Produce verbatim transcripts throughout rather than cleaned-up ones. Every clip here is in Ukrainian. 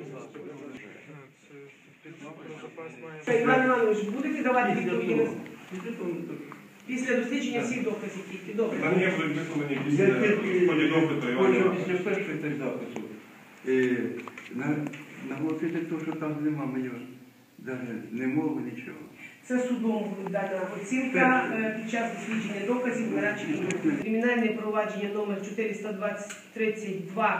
Іван Іванович, будете давати відповіді після дослідження всіх доказів? Добре. Та ні, будуть висловлені після ході допиту, Іван Іванович. Після першої так запису. Наголосити те, що там нема мені навіть не мови, нічого. Це судом дана оцінка під час дослідження доказів нарадчиків. Кримінальне провадження номер чотириста двадцять тридцять два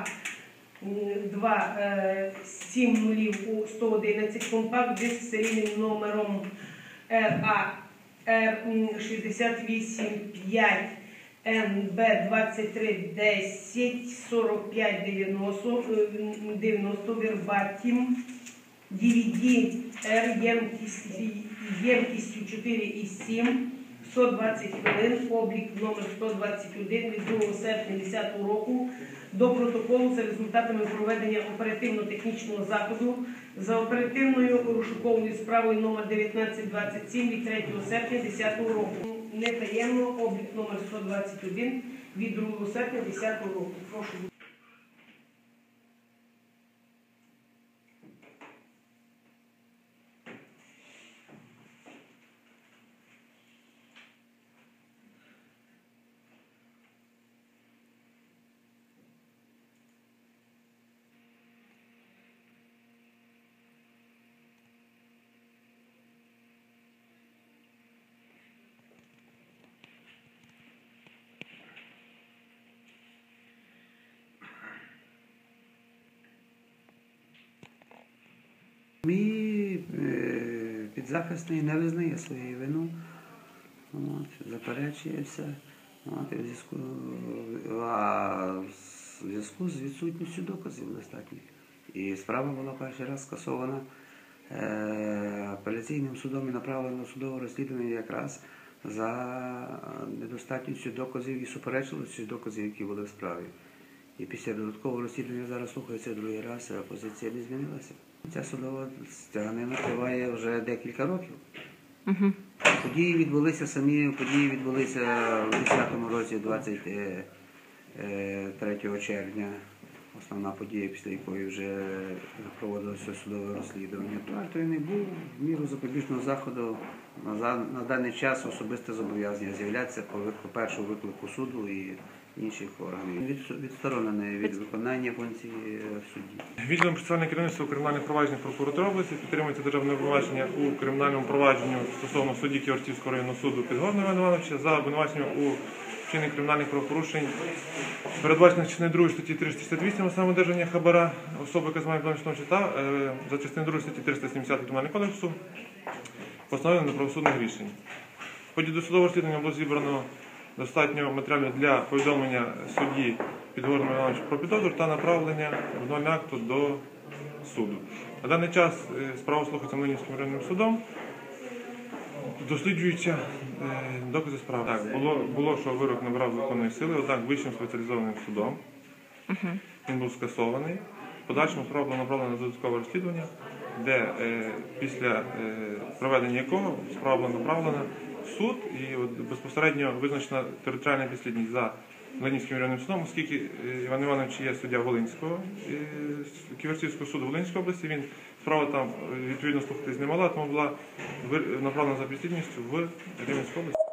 сім нулів у сто одинадцять, компакт диск з серійним номером Р А Р шістдесят вісім п'ять Н Б двадцять три десять сорок п'ять дев'яносто вербатім Ді Ві Ді Р ємкістю чотири і сім, сто двадцять хвилин, облік номер сто двадцять один від другого серпня дві тисячі десятого року до протоколу за результатами проведення оперативно-технічного заходу за оперативною розшуковою справою номер дев'ятнадцять двадцять сім від третього серпня дві тисячі десятого року. Нетаємно, облік номер сто двадцять один від другого серпня дві тисячі десятого року. Прошу. Мій підзахисний не визнає своєї вину, заперечує все, от, і в зв'язку, а в зв'язку з відсутністю доказів достатніх. І справа була перший раз скасована е, апеляційним судом і направлено судове розслідування якраз за недостатністю доказів і суперечливістю доказів, які були в справі. І після додаткового розслідування зараз слухається другий раз, а позиція не змінилася. Ця судова стяганина триває вже декілька років. Uh-huh. Події відбулися самі, події відбулися у десятому році, двадцять третього червня. Основна подія, після якої вже проводилося судове розслідування. То не був в міру запобіжного заходу на, на даний час особисте зобов'язання з'являтися по, по першому виклику суду і інших органів. Від, відсторонений від виконання функцій судді. Відділом процесуального керівництва у кримінальних провадженнях прокуратури області підтримується державне обвинувачення у кримінальному провадженню стосовно судді Ківерцівського районного суду Підгорного Івана Івановича за обвинуваченням у вчиненні кримінальних правопорушень, передбачених частиною другої статті триста шістдесят вісім, а саме одержання хабара особи, яка займає економічного чита, за частиною другої статті триста сімдесят Кримінального кодексу, постановлено неправосудних рішень. В ході досудового розслідування було зібрано достатньо матеріалів для повідомлення судді Підгорного Івановича про підозру та направлення обвинувального акту до суду. На даний час справа слухається Млинівським районним судом. Досліджуються докази справи. Так, було, було, що вирок набрав законної сили, однак Вищим спеціалізованим судом uh-huh. він був скасований. В подальшому справа була направлена на додаткове розслідування, де е, після е, проведення якого справа була направлена в суд і от, безпосередньо визначена територіальна підслідність за Млинівським районним судом, оскільки Іван Іванович є суддя Волинського, Ківерцівського суду Волинської області, він справа там відповідно слухатись не мала, тому була направлена за підслідністю в Рівненську область.